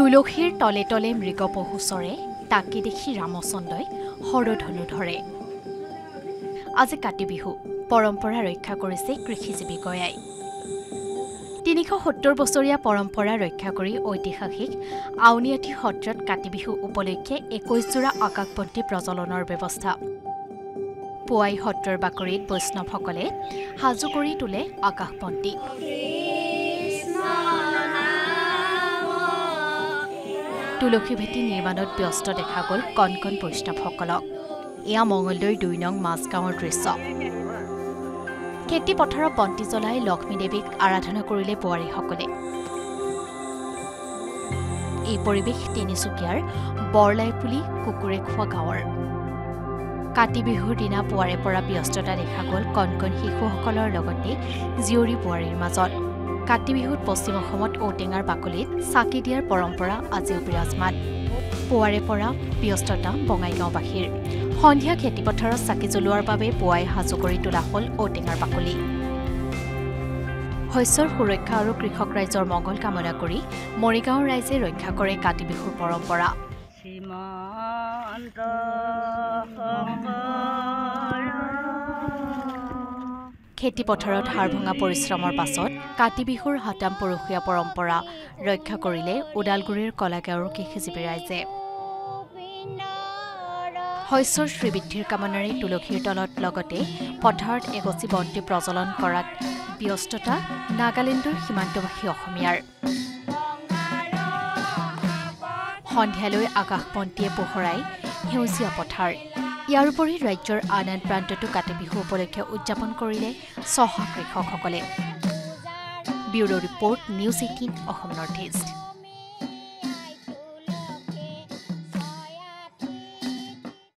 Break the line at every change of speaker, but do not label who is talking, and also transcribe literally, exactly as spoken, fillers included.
তুলসীৰ তলে তলে মৃগ পহু চৰে তাকে দেখি ৰামচন্দ্ৰই হৰধনু ধৰে। আজি কাতি বিহু পৰম্পৰা ৰক্ষা কৰিছে কৃষিজীৱী গয়াই। তিনিশ সত্তৰ বছৰীয়া পৰম্পৰা ৰক্ষা কৰি ঐতিহাসিক আউনীআটী সত্ৰত কাতি বিহু উপলক্ষে একৈশ যোৰা আকাশবন্তি প্ৰজ্বলনৰ ব্যৱস্থা। পুৱাই সত্ৰৰ বাকৰিত বৈষ্ণৱসকলে সাজু কৰি তোলে আকাশবন্তি। তুলসী ভেটি নিৰ্মাণত ব্যস্ত দেখা গ'ল কণ কণ বৈষ্ণৱসকলক। এয়া মঙলদৈৰ দুই নং মাজগাঁৱৰ দৃশ্য। খেতি পথাৰত বন্তি জ্বলাই লক্ষ্মী দেৱীক আৰাধনা কৰিলে বোৱাৰীসকলে। এই পৰিৱেশ তিনিচুকীয়াৰ বৰলাইপুলি কুকুৰেখোৱা গাঁৱৰ। কাতি বিহুৰ দিনা পুৱাৰে পৰা ব্যস্ততা দেখা গ'ল কণ কণ শিশুসকলৰ লগতে জীয়ৰী বোৱাৰীৰ মাজত। কাতি বিহুত পশ্চিম অসমত ঔটেঙাৰ বাকলিত চাকি দিয়াৰ পৰম্পৰা আজিও বিৰাজমান। পুৱাৰে পৰা ব্যস্ততা বঙাইগাঁওবাসীৰ। সন্ধিয়া খেতিপথাৰত চাকি জ্বলোৱাৰ বাবে পুৱাই সাজু কৰি তোলা হ'ল ঔটেঙাৰ বাকলি। শস্যৰ সুৰক্ষা আৰু কৃষক ৰাইজৰ মংগল কামনা কৰি মৰিগাঁৱৰ ৰাইজে ৰক্ষা কৰে কাতি বিহুৰ পৰম্পৰা। খেতিপথাৰত হাড় ভঙা পৰিশ্ৰমৰ পাছত কাতি বিহুৰ হাতাম পৰখীয়া পৰম্পৰা ৰক্ষা কৰিলে ওদালগুৰিৰ কলাগাঁৱৰ কৃষিজীৱী ৰাইজে। শস্যৰ শ্ৰীবৃদ্ধিৰ কামনাৰে তুলসীৰ তলত লগতে পথাৰত এগছি বন্তি প্ৰজ্বলন কৰাত ব্যস্ততা নাগালেণ্ডৰ সীমান্তবাসী অসমীয়াৰ। সন্ধিয়ালৈ আকাশবন্তিয়ে পোহৰাই সেউজীয়া পথাৰ। ইয়াৰ উপৰি ৰাজ্যৰ আন আন প্ৰান্ততো কাতি বিহু উপলক্ষে উদযাপন কৰিলে চহা কৃষকসকলে। Bureau' report news eighteen Assam north east.